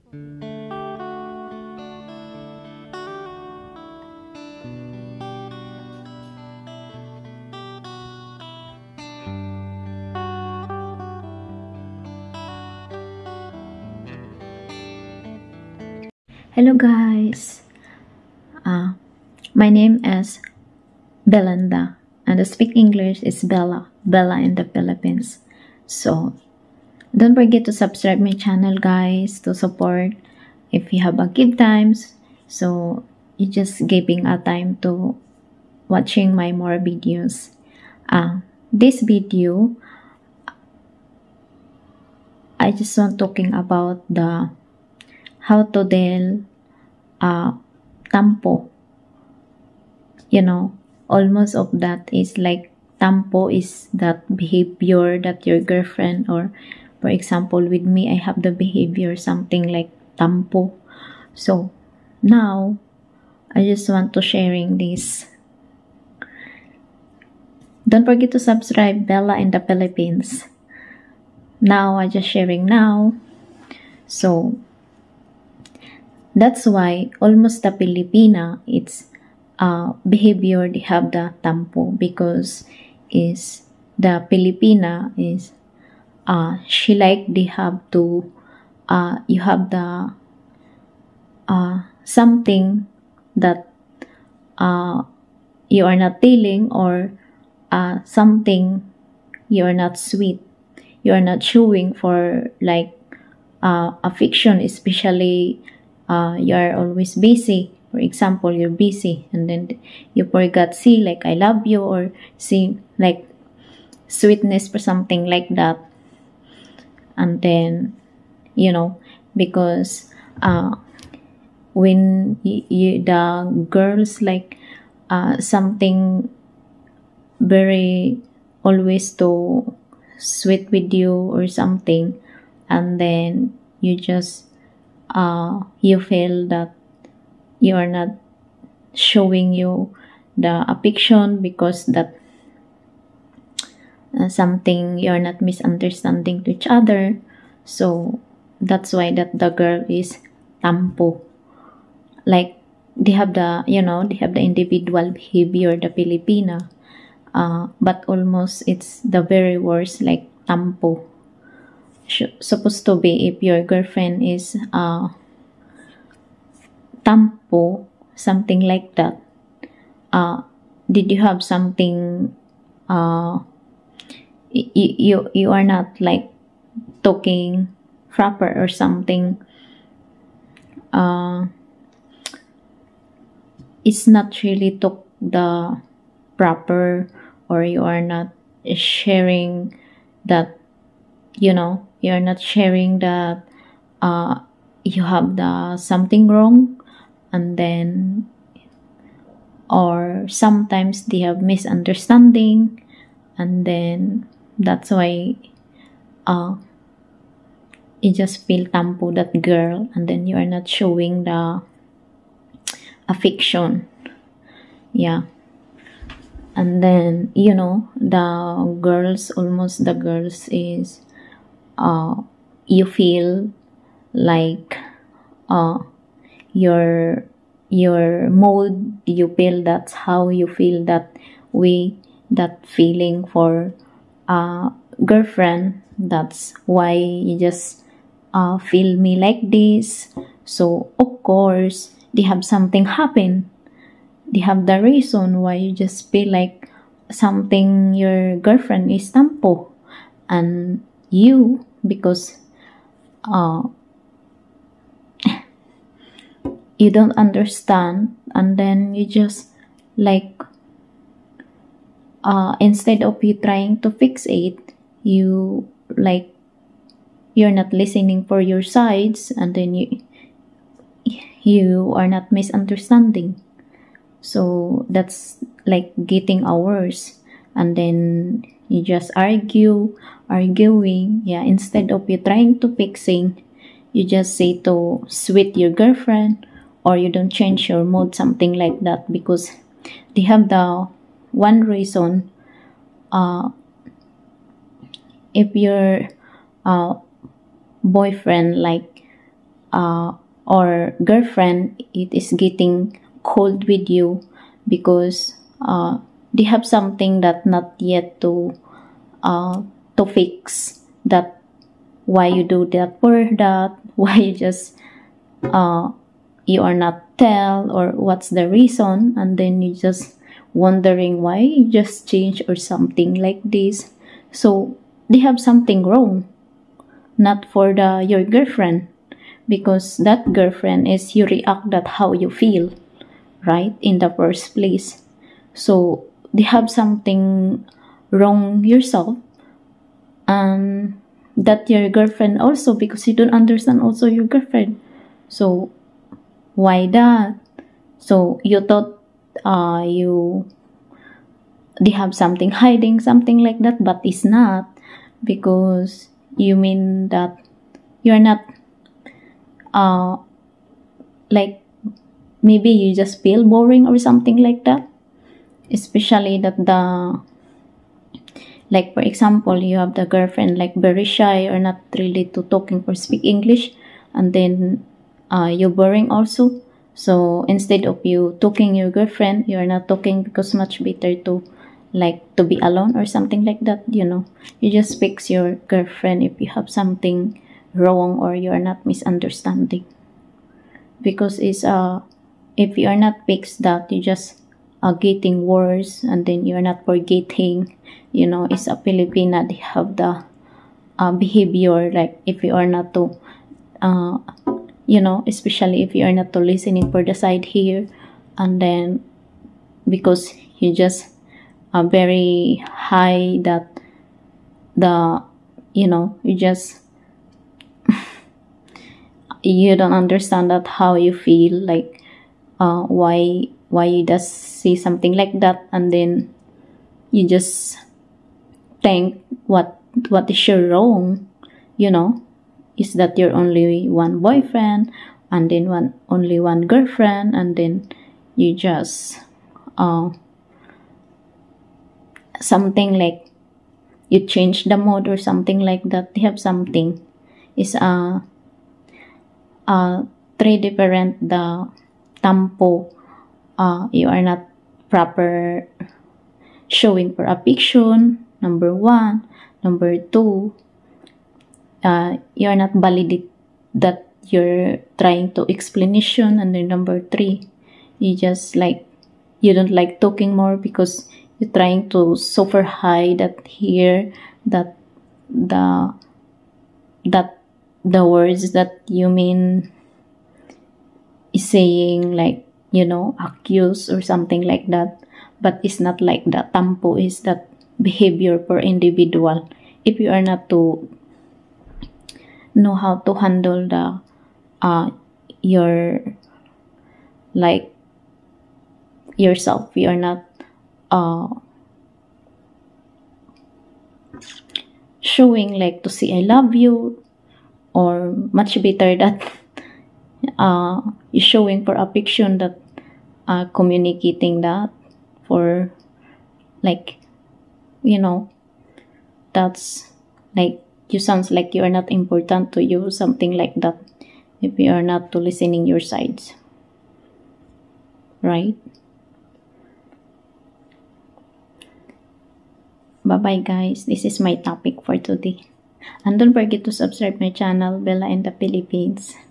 Hello guys, my name is Belinda and I speak English is Bella in the Philippines. So don't forget to subscribe my channel guys to support if you have a give times. So you just giving a time to watching my more videos. This video I just want talking about the how to deal tampo. You know, almost of that is like tampo is that behavior that your girlfriend, or for example with me, I have the behavior something like tampo. So now I just want to sharing this. Don't forget to subscribe Bella in the Philippines. Now I just sharing now. So that's why almost the Filipina, it's behavior they have the tampo, because is the Filipina is she like they have to you have the something that you are not telling, or something you are not sweet, you are not showing for like affection, especially you are always busy. For example, you're busy and then you forgot say like I love you, or say like sweetness for something like that. And then, you know, because when the girls like something very always to sweet with you or something, and then you just you feel that you are not showing you the affection, because that something you're not misunderstanding to each other. So that's why that the girl is tampo, like they have the, you know, they have the individual behavior, the Filipina, but almost it's the very worst like tampo. Supposed to be if your girlfriend is tampo, something like that. Did you have something you are not like talking proper or something, it's not really talk the proper, or you are not sharing that, you know, you're not sharing that you have the something wrong, and then or sometimes they have misunderstanding, and then that's why you just feel tampo that girl, and then you are not showing the affection. Yeah. And then, you know, the girls, almost the girls is you feel like your mood, you feel that's how you feel that way, that feeling for girlfriend. That's why you just feel me like this. So of course they have something happen, they have the reason why you just feel like something your girlfriend is tampo, and you, because you don't understand, and then you just like instead of you trying to fix it, you like you're not listening for your sides, and then you are not misunderstanding. So that's like getting worse, and then you just arguing. Yeah, instead of you trying to fixing, you just say to sweet your girlfriend, or you don't change your mood, something like that, because they have the one reason. If your boyfriend like or girlfriend, it is getting cold with you because they have something that not yet to fix, that why you do that for that, why you just you are not tell, or what's the reason, and then you just wondering why you just change or something like this. So they have something wrong, not for your girlfriend, because that girlfriend is you react that how you feel, right, in the first place. So they have something wrong yourself, and that your girlfriend also, because you don't understand also your girlfriend. So why that? So you thought they have something hiding, something like that, but it's not, because you mean that you're not like, maybe you just feel boring or something like that, especially that like for example, you have the girlfriend like very shy or not really to talking or speak English, and then you're boring also. So instead of you talking your girlfriend, you're not talking because much better to like to be alone or something like that, you just fix your girlfriend if you have something wrong or you're not misunderstanding, because it's if you are not fixed that, you just are getting worse, and then you're not forgetting, it's a Filipina, they have the behavior like if you are not to especially if you are not to listening for the side here, and then because you just are very high that you just you don't understand that how you feel, like why you just say something like that, and then you just think what is your wrong, is that you're only one boyfriend, and then only one girlfriend, and then you just something like you change the mode or something like that. They have something is three different the tampo, you are not proper showing for affection, number 1. Number 2, you're not validate that you're trying to explanation, and then number 3, you just like you don't like talking more because you're trying to super high that here that the words that you mean is saying, like accuse or something like that, but it's not like that. Tampo is that behavior per individual. If you are not to know how to handle the your like yourself, you are not showing like to say I love you, or much better that you showing for affection, that communicating that for like that's like you sounds like you are not important to you, something like that, if you are not to listening your sides, right? Bye bye guys, this is my topic for today, and don't forget to subscribe my channel, Bella in the Philippines.